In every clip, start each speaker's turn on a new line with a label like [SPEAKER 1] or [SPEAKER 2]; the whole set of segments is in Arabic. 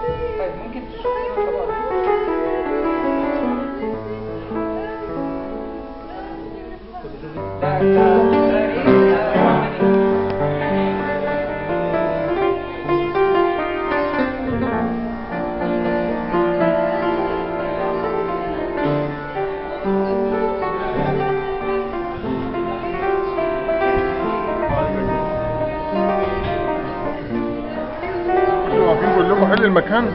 [SPEAKER 1] طيب ممكن تشوف لنا الطبقة دي؟ ده ايه؟
[SPEAKER 2] انتوا واقفين كلكم حل المكان.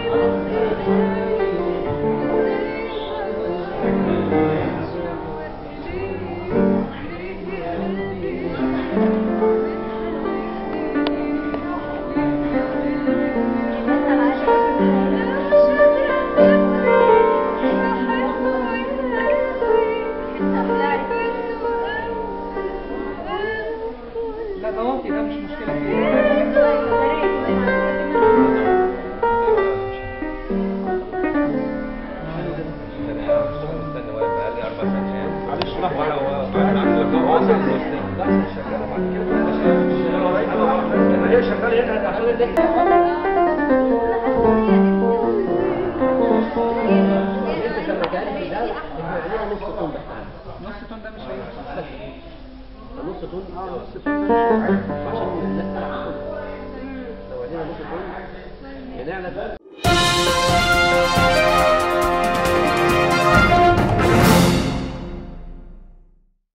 [SPEAKER 1] لا ده واطي، ده مش مشكلة فيه.
[SPEAKER 3] هي شغاله هنا عشان
[SPEAKER 1] نص طن ده مش هينفع.
[SPEAKER 3] نص طن نص طن عشان الناس تلعب. لو علينا نص طن هنعلى